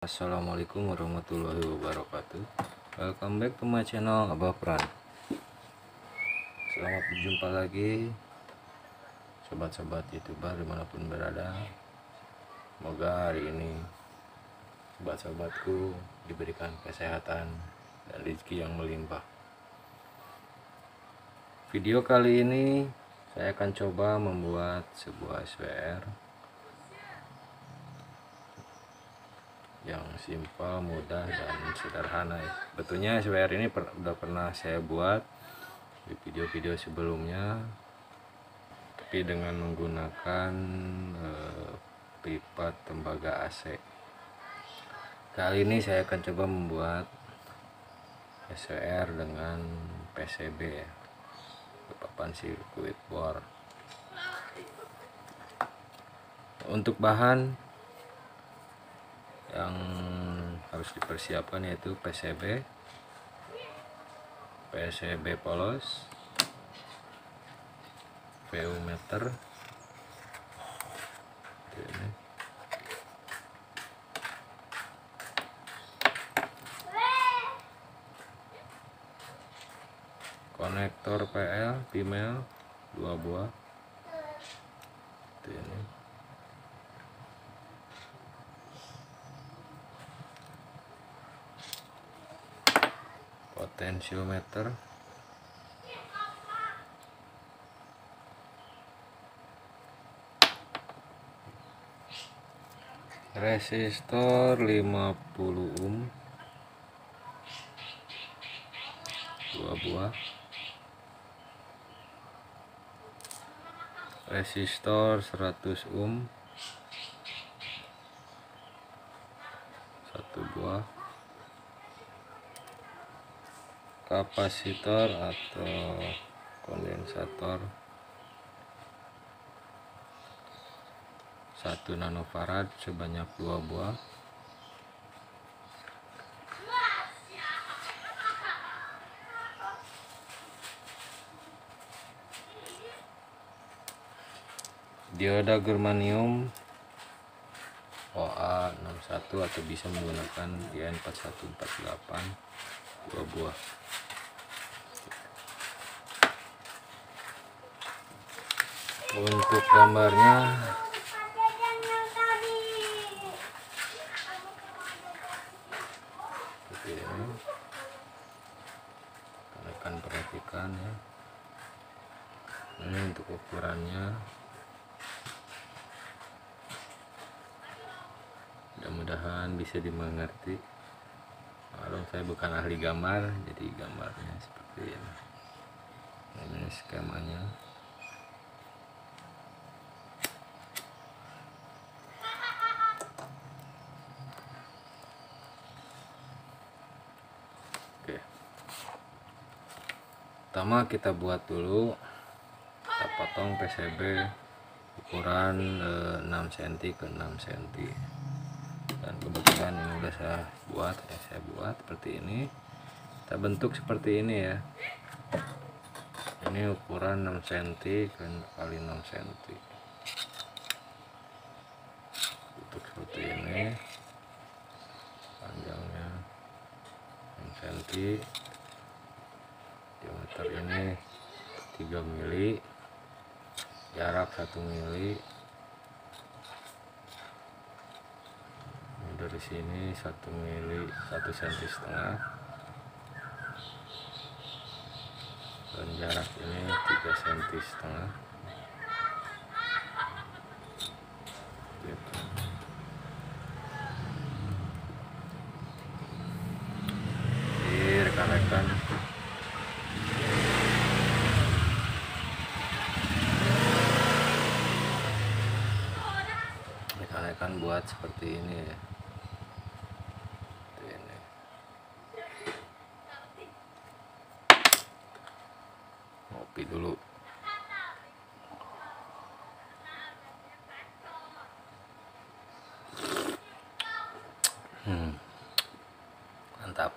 Assalamualaikum warahmatullahi wabarakatuh. Welcome back to my channel Abah Pran. Selamat berjumpa lagi sobat-sobat youtuber dimanapun berada. Semoga hari ini sobat-sobatku diberikan kesehatan dan rezeki yang melimpah. Video kali ini saya akan coba membuat sebuah SWR yang simpel, mudah, dan sederhana ya. Betulnya SWR ini udah pernah saya buat di video-video sebelumnya, tapi dengan menggunakan pipa tembaga AC. Kali ini saya akan coba membuat SWR dengan PCB ya, papan sirkuit bor. Untuk bahan yang harus dipersiapkan yaitu PCB polos, VU meter, ini, konektor PL female 2 buah, ini, potensiometer, resistor 50 ohm 2 buah, resistor 100 ohm 1 buah, kapasitor atau kondensator 1 nanofarad sebanyak 2 buah, dioda germanium OA61 atau bisa menggunakan IN4148 2 buah. Untuk gambarnya seperti ini, kalian akan perhatikan ya. Ini untuk ukurannya, mudah-mudahan bisa dimengerti. Kalau saya bukan ahli gambar, jadi gambarnya seperti ini. Ini skemanya. Oke. Pertama kita buat dulu, kita potong PCB ukuran 6 cm ke 6 cm. Dan kebetulan ini udah saya buat seperti ini. Kita bentuk seperti ini ya. Ini ukuran 6 cm kali 6 cm. Bentuk seperti ini, panjangnya 6 cm, diameter ini 3 mili, jarak 1 mili. Dari sini 1 mili 1,5 cm, dan jarak ini 3,5 cm. Gitu. Rekan-rekan, buat seperti ini ya. Ngopi dulu. Mantap.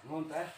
Nuhun teh.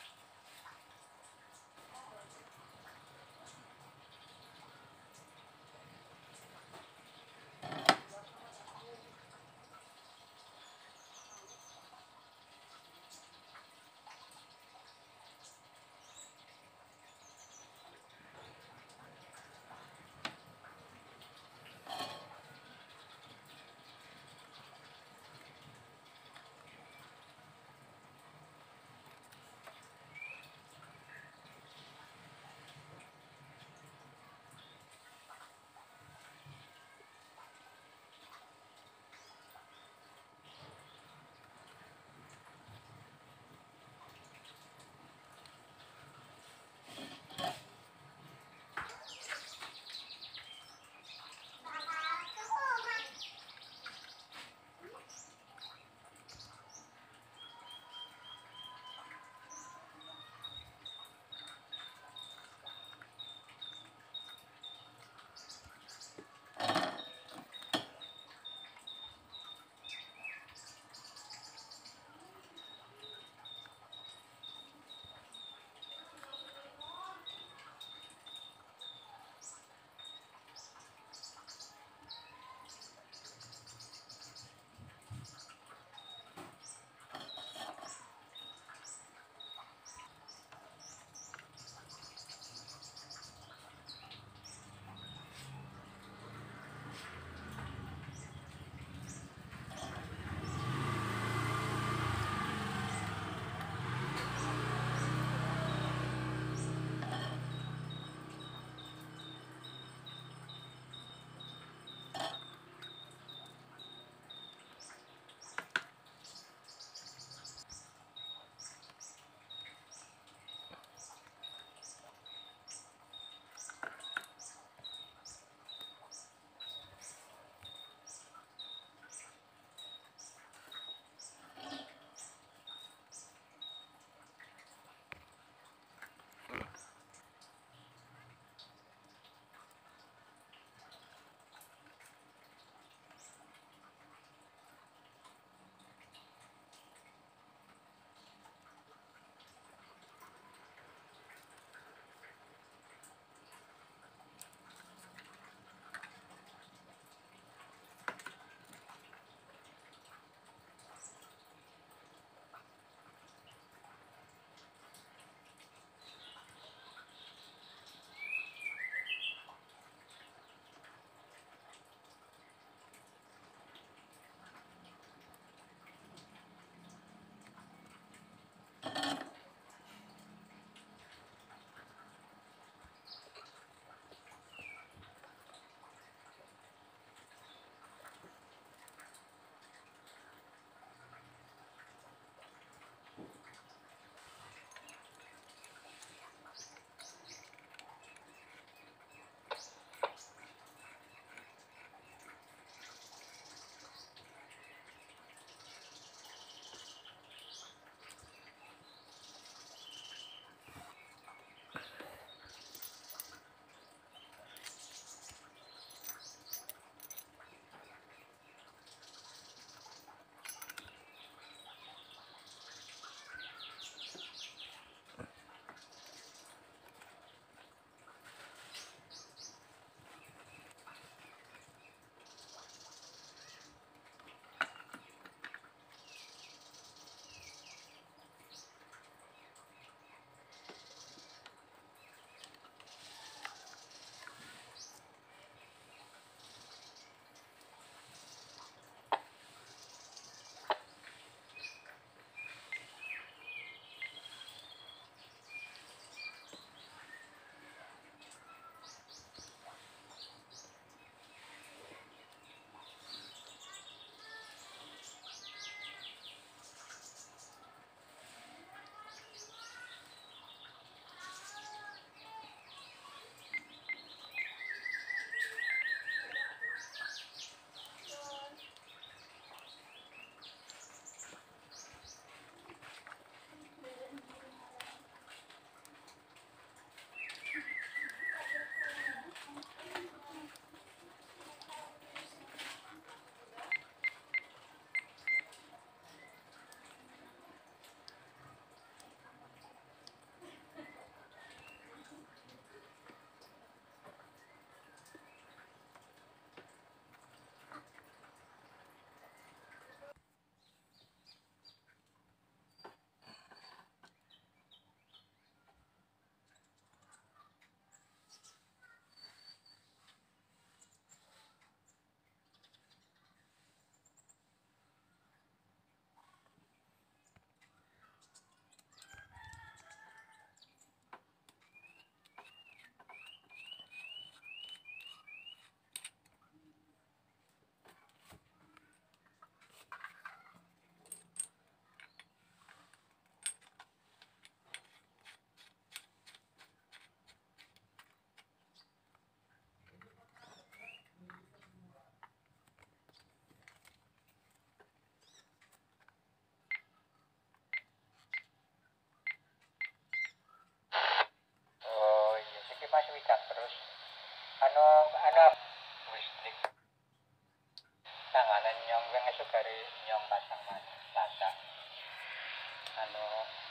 nyong pasang mas tata anu